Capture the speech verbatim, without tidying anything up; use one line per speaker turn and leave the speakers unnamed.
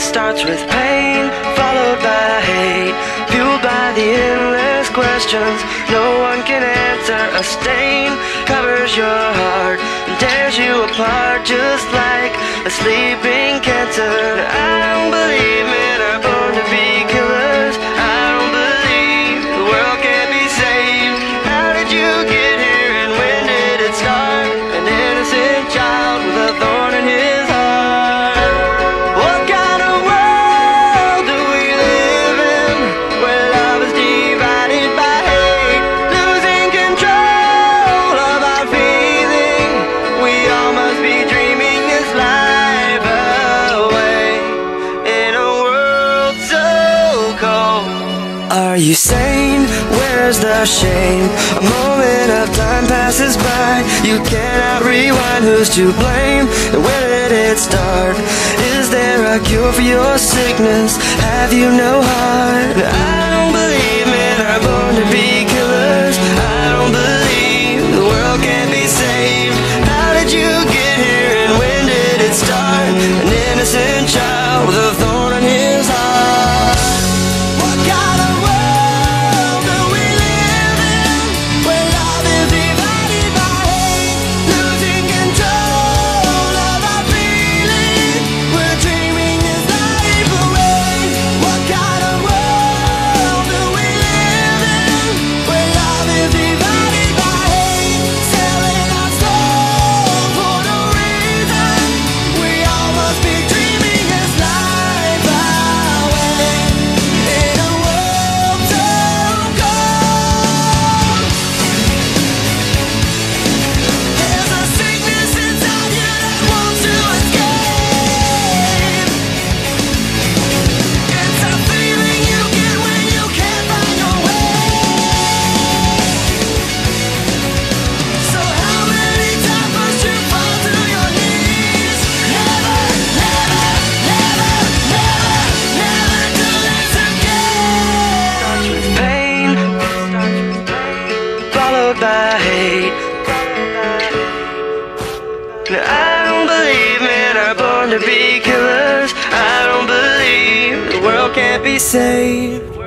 starts with pain, followed by hate, fueled by the endless questions no one can answer. A stain covers your heart and tears you apart, just like a sleeping cancer. I don't believe men are born to be killers. I don't believe the world can be saved. How did you get here and when did it start? An innocent child with a thorn in his heart. What kind of world do we live in, where love is divided by hate, losing control of our feeling? We all must be dreaming this life away in a world so cold. Are you sane? Where's the shame? A moment of time passes by. You cannot rewind. Who's to blame? And where did it start? Is there a cure for your sickness? Have you no heart? I don't believe men are born to be killers. I don't believe the world can be saved. How did you get here and when did it start? An innocent child with a thorn in his heart. What kind of world do we live in, where love is divided by hate, losing control of our feelings? We're dreaming this life away. What kind of world do we live in, where love is divided by hate, selling our souls for no reason? We all must be dreaming this life away in a world so cold. There's a sickness inside you that wants to escape. It's a feeling you get when you can't find your way. So how many times must you fall to your knees? Never, never, never, never, never to this again. Starts with pain, followed by hate. I don't believe men are born to be killers. I don't believe the world can't be saved.